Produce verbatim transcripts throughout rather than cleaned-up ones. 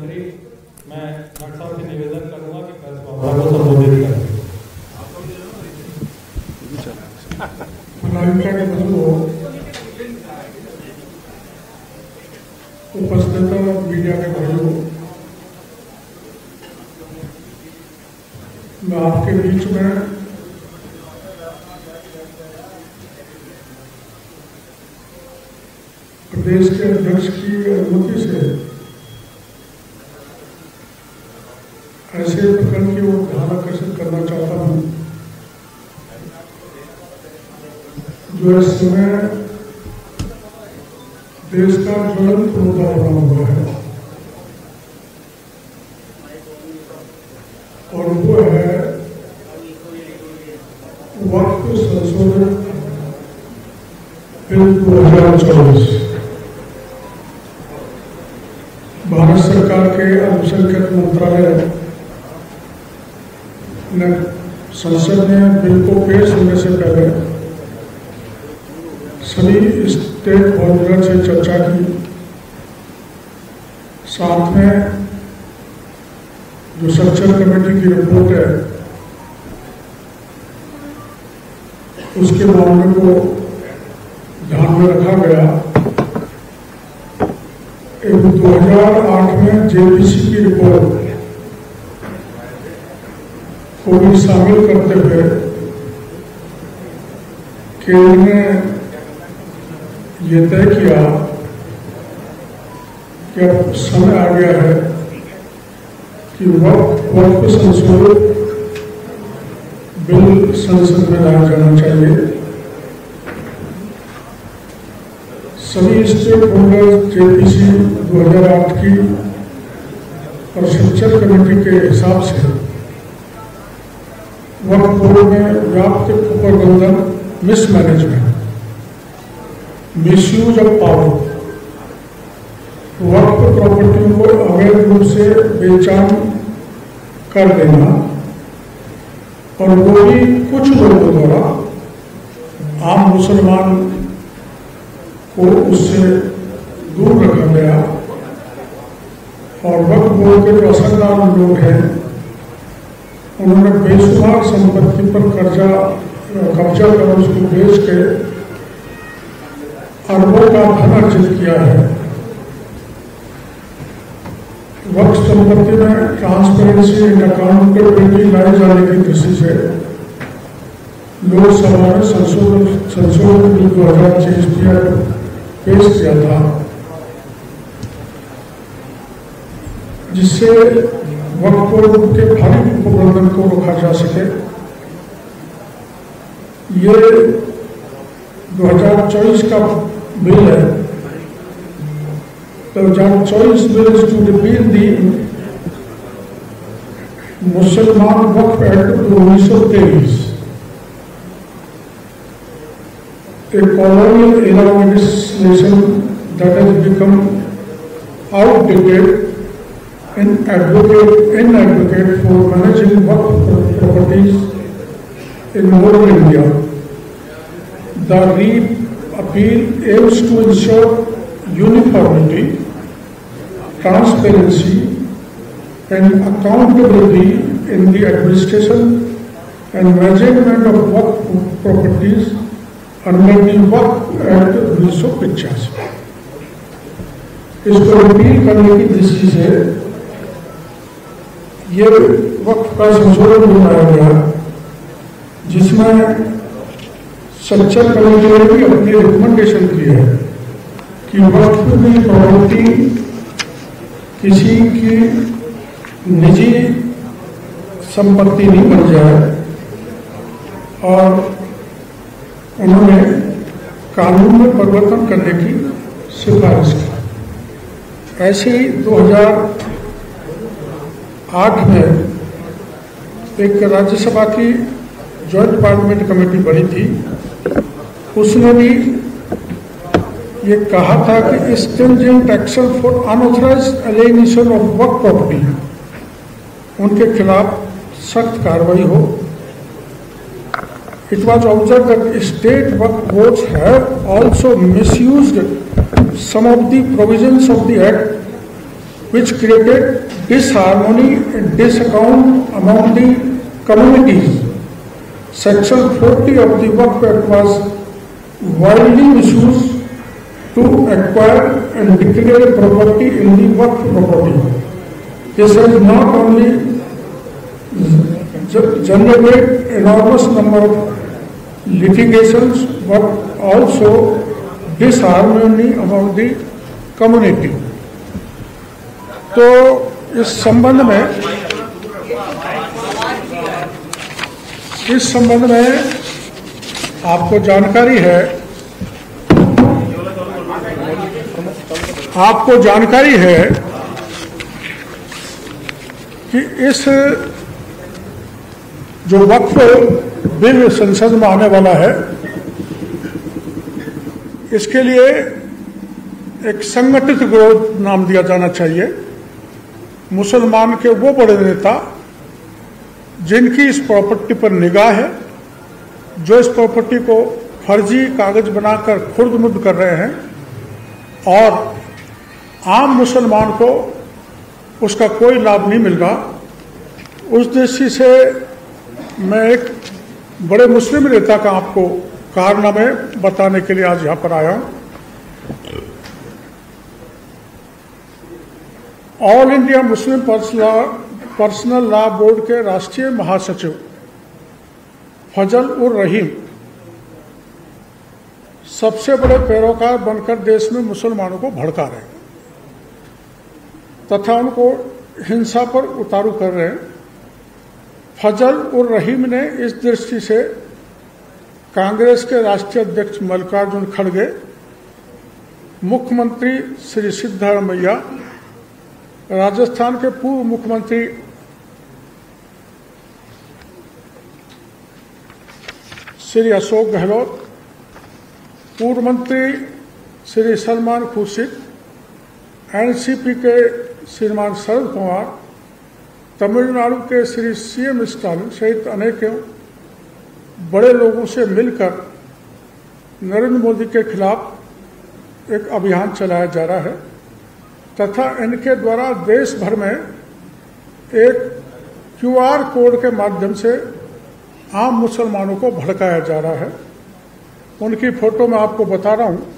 मंत्री, मैं डॉक्टर साहब से निवेदन करूंगा कि प्रेस वार्ता को संबोधित करें। उपस्थित मीडिया के भाइयों, मैं आपके बीच में प्रदेश के अध्यक्ष की अनुमति से ऐसे प्रकरण की ओर ध्यान आकर्षित करना चाहता हूं जो इस समय देश का ज्वलंत मुद्दा बना हुआ है, और वो है वक्फ संशोधन बिल दो हजार चौबीस। भारत सरकार के अल्पसंख्यक मंत्रालय ने संसद में बिल को पेश होने से पहले सभी स्टेक होल्डर से चर्चा की, साथ में जो स्ट्रक्चर कमेटी की रिपोर्ट है उसके मामले को ध्यान में रखा गया। दो हजार आठ में जेपीसी की रिपोर्ट को भी शामिल करते हुए केंद्र ने ये तय किया कि अब समय आ गया है कि वक्फ संशोधन बिल संसद में लाया जाना चाहिए। सभी स्टेक होल्डर जेपीसी दो हजार आठ की और स्ट्रक्चर कमेटी के हिसाब से वक्फ बोर्ड में व्याप्त प्रबंधन, mismanagement, misuse of power, Waqf property को अवैध रूप से बेचान कर देना, और वो भी कुछ लोगों द्वारा आम मुसलमान को उससे दूर रखा गया, और वक्फ बोर्ड के जो असरदार लोग हैं उन्होंने बेशुमार संपत्ति पर कर्जा कब्जा कर उसको बेच के अरबों का धन अर्जित किया है। वक्फ संपत्ति में ट्रांसपेरेंसी एंड अकाउंटेबिलिटी लाए जाने की दृष्टि से लोकसभा में संशोधन संशोधन बिल दो हजार चौबीस पेश किया था, जिससे वक्फ बोर्ड के भारी प्रबंधन को रोका जा सके। ये दो हजार चौबीस का बिल है। दो हजार चौबीस बिल टू रिपील दी मुसलमान वक्फ एक्ट उन्नीस सौ तेईस, a colonial era legislation that has become outdated and advocate inadvocate for managing waqf properties in modern India. The repeal aims to ensure uniformity, transparency, and accountability in the administration and management of waqf properties under the Waqf act उन्नीस सौ पचासी। इसको repeal करने की दृष्टि से ये वक्फ का संशोधन बनाया गया, जिसमें स्ट्रक्चर कमेटी ने भी अपनी रिकमेंडेशन की है कि वक्फ की प्रॉपर्टी किसी की निजी संपत्ति नहीं बन जाए, और उन्होंने कानून में परिवर्तन करने की सिफारिश की। ऐसे ही दो हजार आठ में एक राज्यसभा की जॉइंट पार्लियामेंट कमेटी बनी थी, उसने भी ये कहा था कि stringent action for unauthorised alienation of Waqf property, उनके खिलाफ सख्त कार्रवाई हो। It was observed that state waqf boards have also misused some of the provisions of the Act which created disharmony and disaccount among the communities. Section forty of the Waqf Act was widely misused to acquire and declare property in the Waqf property. This has not only generated enormous number of litigations but also disharmony among the community. तो इस संबंध में इस संबंध में आपको जानकारी है आपको जानकारी है कि इस जो वक्फ बिल संसद में आने वाला है, इसके लिए एक संगठित विरोध नाम दिया जाना चाहिए। मुसलमान के वो बड़े नेता जिनकी इस प्रॉपर्टी पर निगाह है, जो इस प्रॉपर्टी को फर्जी कागज बनाकर खुर्द मुर्द कर रहे हैं और आम मुसलमान को उसका कोई लाभ नहीं मिल रहा, उस दृष्टि से मैं एक बड़े मुस्लिम नेता का आपको कारनामे बताने के लिए आज यहाँ पर आया हूँ। All India Muslim personal law board के राष्ट्रीय महासचिव फजल उर रहीम सबसे बड़े पैरोकार बनकर देश में मुसलमानों को भड़का रहे हैं तथा उनको हिंसा पर उतारू कर रहे हैं। फजल उर रहीम ने इस दृष्टि से कांग्रेस के राष्ट्रीय अध्यक्ष मल्लिकार्जुन खड़गे, मुख्यमंत्री श्री सिद्धारमैया, राजस्थान के पूर्व मुख्यमंत्री श्री अशोक गहलोत, पूर्व मंत्री श्री सलमान खुर्शीद, एनसीपी के श्रीमान शरद पवार, तमिलनाडु के श्री सीएम स्टालिन सहित अनेकों बड़े लोगों से मिलकर नरेंद्र मोदी के खिलाफ एक अभियान चलाया जा रहा है तथा इनके द्वारा देश भर में एक क्यूआर कोड के माध्यम से आम मुसलमानों को भड़काया जा रहा है। उनकी फोटो मैं आपको बता रहा हूँ।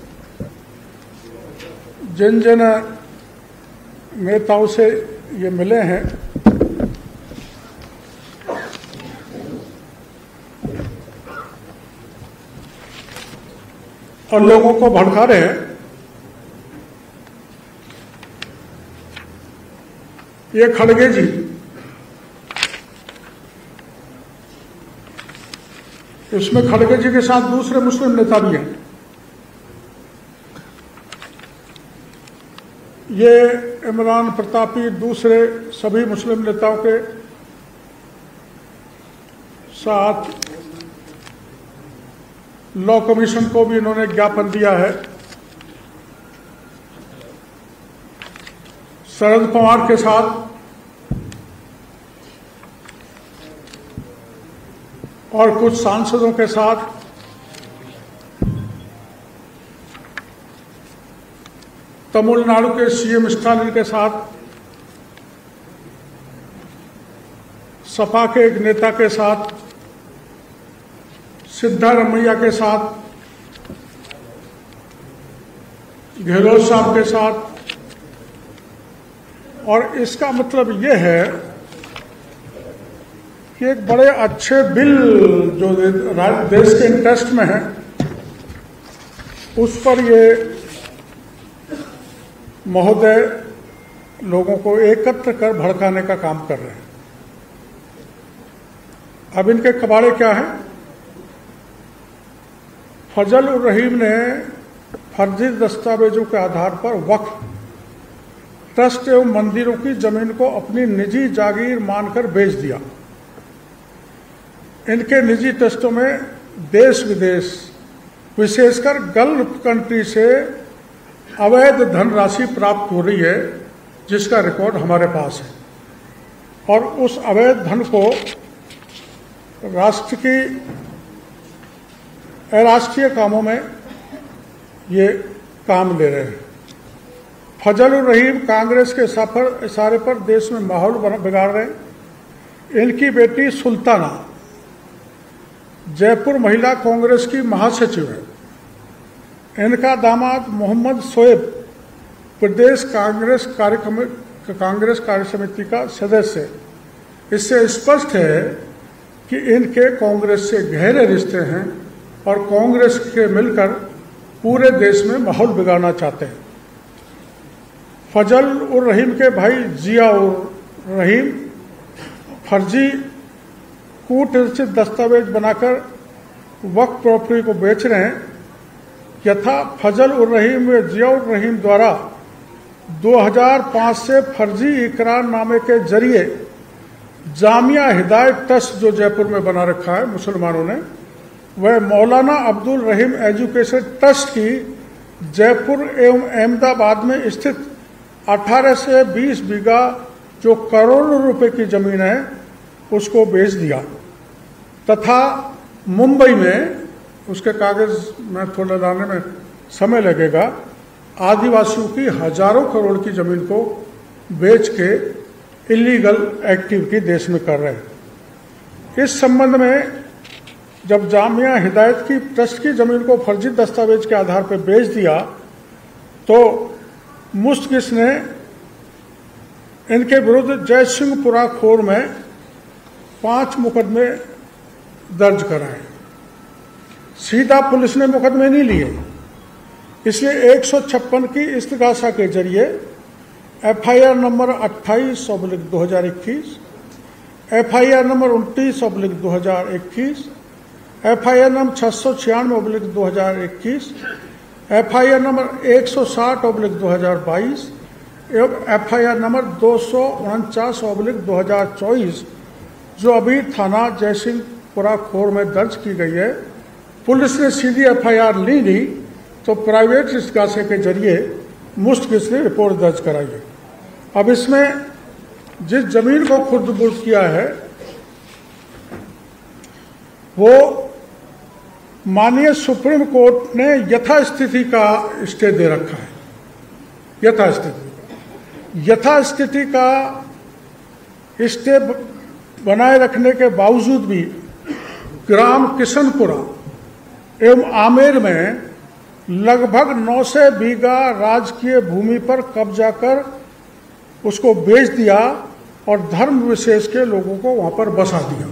जिन जिन नेताओं से ये मिले हैं, और लोगों को भड़का रहे हैं, ये खड़गे जी, इसमें खड़गे जी के साथ दूसरे मुस्लिम नेता भी हैं। ये इमरान प्रतापी दूसरे सभी मुस्लिम नेताओं के साथ लॉ कमीशन को भी इन्होंने ज्ञापन दिया है। शरद पवार के साथ और कुछ सांसदों के साथ तमिलनाडु के सीएम स्टालिन के साथ, सपा के एक नेता के साथ, सिद्धारमैया के साथ, गहलोत साहब के साथ। और इसका मतलब ये है कि एक बड़े अच्छे बिल जो देश के इंटरेस्ट में है, उस पर ये महोदय लोगों को एकत्र कर भड़काने का काम कर रहे हैं। अब इनके कबाड़े क्या हैं? फजल उर रहीम ने फर्जी दस्तावेजों के आधार पर वक्फ ट्रस्ट एवं मंदिरों की जमीन को अपनी निजी जागीर मानकर बेच दिया। इनके निजी ट्रस्टों में देश विदेश, विशेषकर गल्फ कंट्री से अवैध धनराशि प्राप्त हो रही है, जिसका रिकॉर्ड हमारे पास है। और उस अवैध धन को राष्ट्र की अराष्ट्रीय कामों में ये काम ले रहे हैं। फजल रहीम कांग्रेस के सफर इशारे पर देश में माहौल बिगाड़ रहे हैं। इनकी बेटी सुल्ताना जयपुर महिला कांग्रेस की महासचिव है। इनका दामाद मोहम्मद शोएब प्रदेश कांग्रेस कार्य कांग्रेस कार्य समिति का सदस्य है। इससे स्पष्ट है कि इनके कांग्रेस से गहरे रिश्ते हैं और कांग्रेस के मिलकर पूरे देश में माहौल बिगाड़ना चाहते हैं। फजल उर रहीम के भाई जिया उर रहीम फर्जी कूट रचित दस्तावेज बनाकर वक्फ प्रॉपर्टी को बेच रहे हैं। यथा फजल उर रहीम व जिया उर रहीम द्वारा दो हज़ार पाँच से फर्जी इकरारनामे के जरिए जामिया हिदायत ट्रस्ट जो जयपुर में बना रखा है मुसलमानों ने, वह मौलाना अब्दुल रहीम एजुकेशन ट्रस्ट की जयपुर एवं अहमदाबाद में स्थित अठारह से बीस बीघा जो करोड़ों रुपए की जमीन है उसको बेच दिया तथा मुंबई में, उसके कागज में थोड़ा लाने में समय लगेगा, आदिवासियों की हजारों करोड़ की जमीन को बेच के इलीगल एक्टिविटी देश में कर रहे हैं। इस संबंध में जब जामिया हिदायत की ट्रस्ट की जमीन को फर्जी दस्तावेज के आधार पर बेच दिया तो मुस्तकिस ने इनके विरुद्ध जयसिंहपुरा खोर में पांच मुकदमे दर्ज कराए। सीधा पुलिस ने मुकदमे नहीं लिए, इसलिए एक सौ छप्पन की इस्तगासा के जरिए एफ आई आर नंबर अट्ठाईस ऑब्लिक दो हजार इक्कीस, एफ आई आर नंबर उनतीस ऑब्लिक दो हजार इक्कीस, एफ आई आर नंबर छः सौ छियानवे ऑब्लिक दो हजार इक्कीस, एफ आई आर नंबर एक सौ साठ ऑब्लिक दो हजार बाईस एवं एफ आई आर नंबर दो सौ उनचास ऑब्लिक दो हजार चौबीस जो अभी थाना जयसिंहपुरा खोर में दर्ज की गई है। पुलिस ने सीधी एफ आई आर ली नहीं तो प्राइवेट इस्तगासे के जरिए मुस्तकिस ने रिपोर्ट दर्ज कराई है। अब इसमें जिस जमीन को खुर्द बुर्द किया है वो माननीय सुप्रीम कोर्ट ने यथास्थिति का स्टे दे रखा है। यथास्थिति यथास्थिति का स्टे बनाए रखने के बावजूद भी ग्राम किशनपुरा एवं आमेर में लगभग नौ सौ बीघा राजकीय भूमि पर कब्जा कर उसको बेच दिया और धर्म विशेष के लोगों को वहां पर बसा दिया।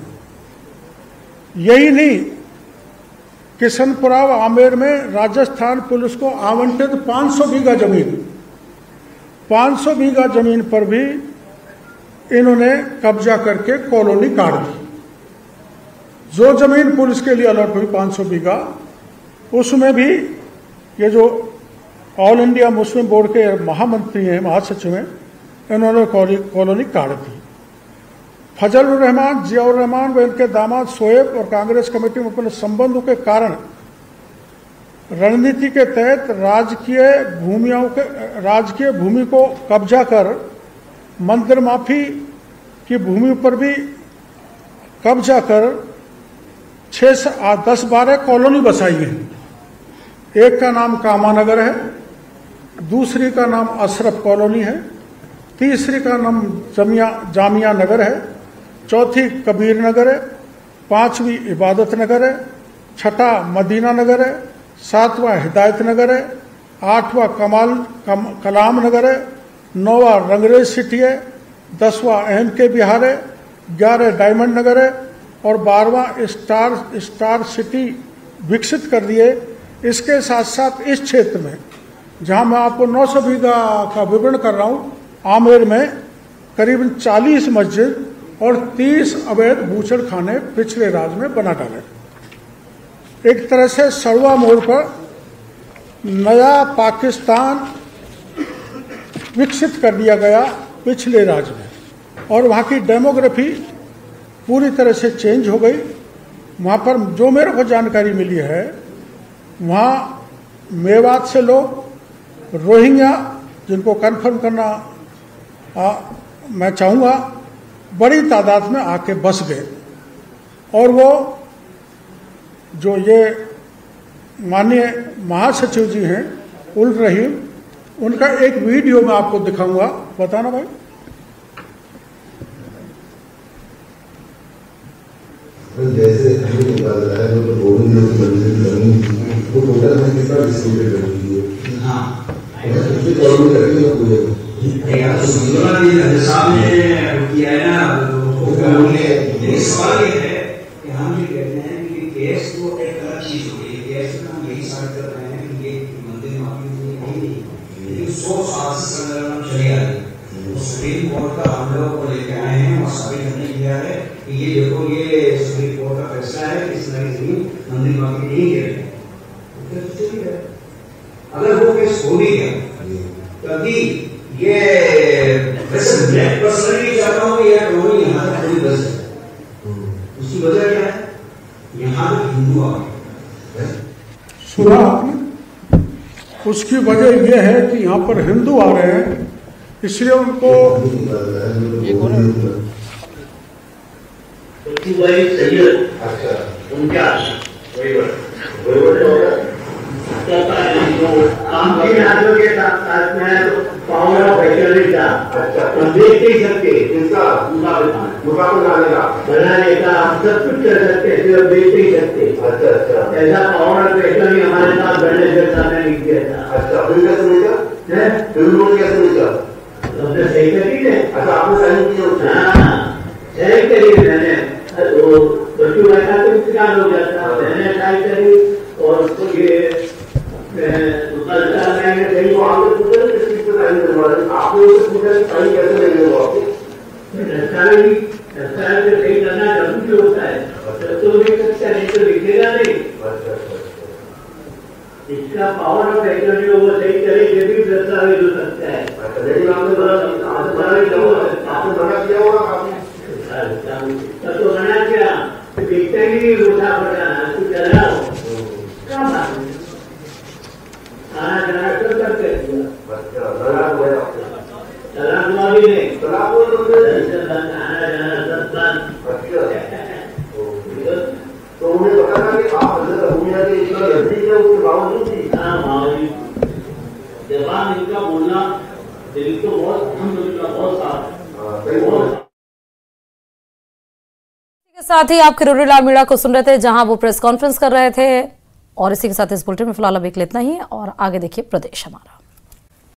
यही नहीं, किशनपुरा व आमेर में राजस्थान पुलिस को आवंटित पाँच सौ बीघा जमीन पाँच सौ बीघा जमीन पर भी इन्होंने कब्जा करके कॉलोनी काट दी। जो जमीन पुलिस के लिए अलॉट हुई पाँच सौ बीघा, उसमें भी ये जो ऑल इंडिया मुस्लिम बोर्ड के महामंत्री हैं, महासचिव हैं, इन्होंने कॉलोनी काट दी। फजल उर रहमान, जिया उर रहमान व इनके दामाद शोएब और कांग्रेस कमेटी में अपने संबंधों के कारण रणनीति के तहत राजकीय भूमियों के राजकीय भूमि को कब्जा कर मंदिर माफी की भूमि पर भी कब्जा कर छः से दस बारह कॉलोनी बसाई है। एक का नाम कामानगर है, दूसरी का नाम अशरफ कॉलोनी है, तीसरी का नाम जमिया जामिया नगर है, चौथी कबीर नगर है, पांचवी इबादत नगर है, छठा मदीना नगर है, सातवां हिदायत नगर है, आठवां कमाल कम, कलाम नगर है, नौवां रंगरेज सिटी है, दसवां एम के बिहार है, ग्यारह डायमंड नगर है और बारहवां स्टार स्टार सिटी विकसित कर दिए। इसके साथ साथ इस क्षेत्र में जहां मैं आपको नौ सौ बीघा का विवरण कर रहा हूं, आमेर में करीबन चालीस मस्जिद और तीस अवैध बूचड़ खाने पिछले राज में बना डाले। एक तरह से सड़वा मोड़ पर नया पाकिस्तान विकसित कर दिया गया पिछले राज में, और वहाँ की डेमोग्राफी पूरी तरह से चेंज हो गई। वहाँ पर जो मेरे को जानकारी मिली है, वहाँ मेवात से लोग रोहिंग्या, जिनको कन्फर्म करना आ, मैं चाहूँगा, बड़ी तादाद में आके बस गए। और वो जो ये माननीय महासचिव जी हैं उल रहीम, उनका एक वीडियो मैं आपको दिखाऊंगा, बताना भाई। जैसे हमें निकाल रहा है तो गोविंद लोग मंदिर जमीन वो टोटल में कितना डिस्ट्रीब्यूट कर दीजिए। हाँ उसकी गवर्नमेंट करती है पूरे यार तो सुनना नहीं है साहब ने किया है ना उन्होंने। सवाल ये है कि हम ये कहते हैं कि केस तो एक अलग चीज हो गई है। केस में हम यही साबित कर रहे हैं कि ये मंदिर माफी नहीं लेकिन सौ साल से संग्राम चले आ रही है। सुप्रीम कोर्ट का हम लोग को लेके आए हैं और साबित करने किया है कि ये देखो ये सुप्रीम कोर्ट का फैसला है कि इस नई जमीन मंदिर माफी नहीं दे रहे। अगर वो केस हो भी गया तभी ये वैसे मैं पर्सनली चाहता हूँ कि यह दोनों यहाँ तक थोड़ी बस है। उसकी वजह क्या है? यहाँ तक हिंदू आ गए। सुना आपने? उसकी वजह यह है कि यहाँ पर हिंदू आ रहे हैं, इसलिए उनको देख नहीं सकते इसका मुकाबला बनाने का हम सब कुछ कर सकते हैं, सिर्फ देख नहीं सकते। अच्छा अच्छा ऐसा पावर फैक्टर हमारे साथ बढ़ने से सामने नहीं किया था। अच्छा फिर कैसे मिलेगा है फिर लोग कैसे मिलेगा आपने सही करी है। अच्छा आपने सही किया। हाँ सही करी मैंने वो बच्चों बैठा तो इंतजार हो जाता मैंने ट्राई करी और उसको ये मैंने सही वो आपने पूछा किस चीज पर साइन करवा रहे आपने उससे पूछा साइन कैसे लगेगा वो आपको दस्तावेज दस्तावेज से सही करना जरूरी होता है तो नहीं सकता नहीं तो लिखेगा नहीं। इसका पावर ऑफ एटर्नी वो सही करे ये भी दस्तावेज हो सकता है। लेकिन आपने आपने मना किया होगा आपने तो मना किया देखते ही उठा पड़ा तू चला क्या बात है खाना खाना सब करते तलाक हुआ भी नहीं तलाक हुआ तो खाना जाना सब तो उन्हें पता था कि आप हजरत अबू मियां के इतना नजदीक है उसके बावजूद भी। हाँ बावजूद जवाब इनका बोलना दिल तो बहुत अहम बहुत साफ। के साथ ही आप किरोड़ी लाल मीणा को सुन रहे थे जहां वो प्रेस कॉन्फ्रेंस कर रहे थे। और इसी के साथ इस बुलेटिन में फिलहाल अब एक इतना ही और आगे देखिए प्रदेश हमारा।